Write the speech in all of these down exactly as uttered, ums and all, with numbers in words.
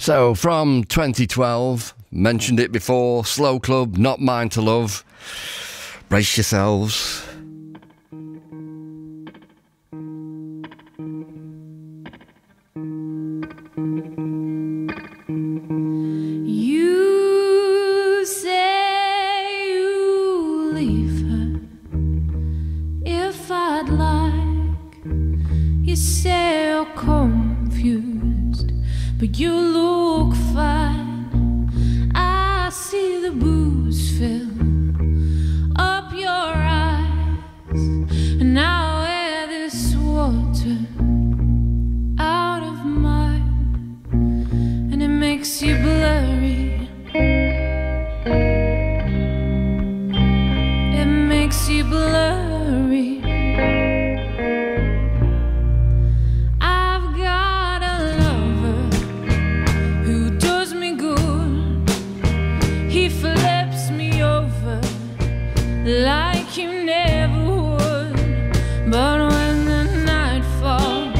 So, from twenty twelve, mentioned it before, Slow Club, Not Mine to Love. Brace yourselves. You say you leave her if I'd like. You say you're confused, but you look fine. I see the booze fill up your eyes, and now wear this water out of mine, and it makes you blurry. It makes you blurry. I've got a lover who does me good. He flips me over like you never would. But when the night falls,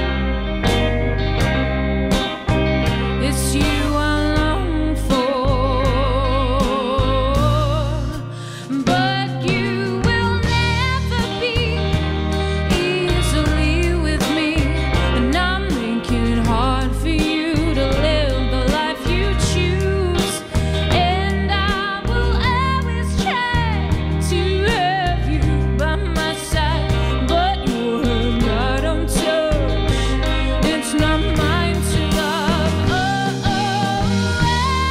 it's you I long for. But you will never be easily with me, and I'm making it hard for you to live the life you choose. And I will always try to have you by my side, but your hurt I don't touch. It's not mine to love. Oh, oh,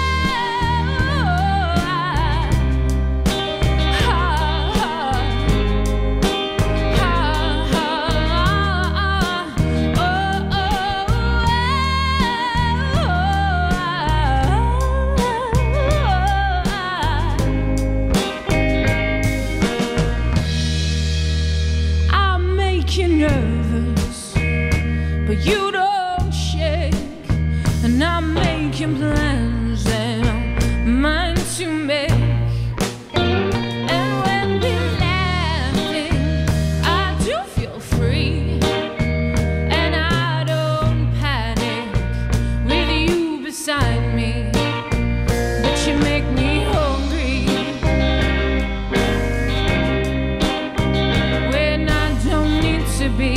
I make you nervous, but you don't shake. And I'm making plans that I'm mine to make. And when we're laughing, I do feel free, and I don't panic with you beside me. But you make me hungry when I don't need to be.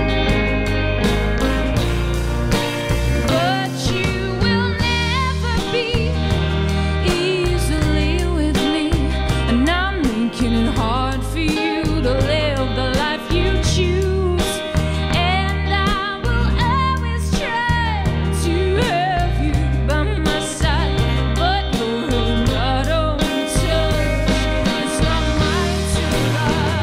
But you will never be easily with me, and I'm making it hard for you to live the life you choose. And I will always try to have you by my side, but your hurt I don't touch. It's not mine to love.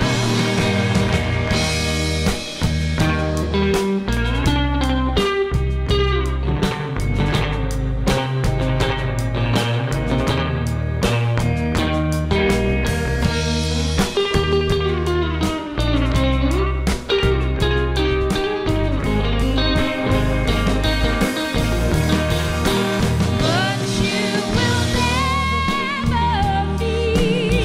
But you will never be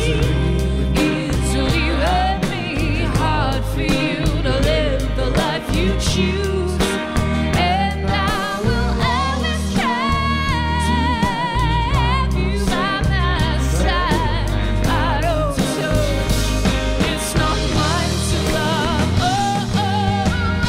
easily with me. Hard for you to live the life you choose. And I will always try to have you by my side. I don't touch. It's not mine to love. Oh, oh,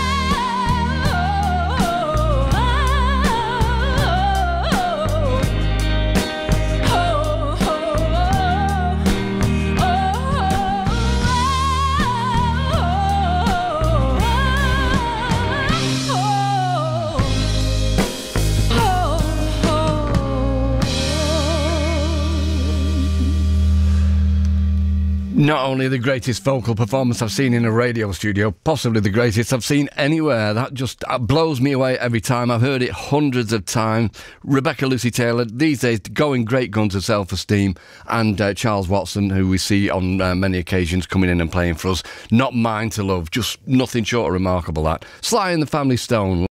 Not only the greatest vocal performance I've seen in a radio studio, possibly the greatest I've seen anywhere. That just uh, blows me away every time. I've heard it hundreds of times. Rebecca Lucy Taylor, these days going great guns of Self-Esteem, and uh, Charles Watson, who we see on uh, many occasions coming in and playing for us. Not Mine to Love, just nothing short of remarkable that. Sly and the Family Stone.